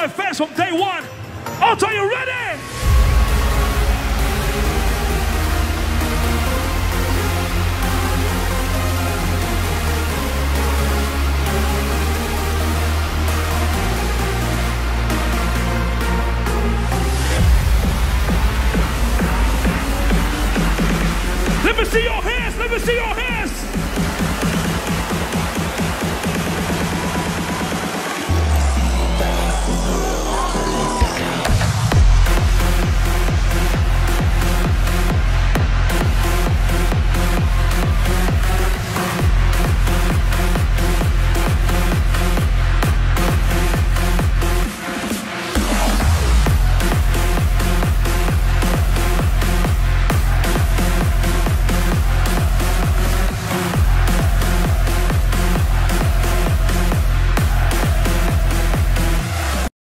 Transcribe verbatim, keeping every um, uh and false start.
my fans from day one. Alto, are you ready? Let me see your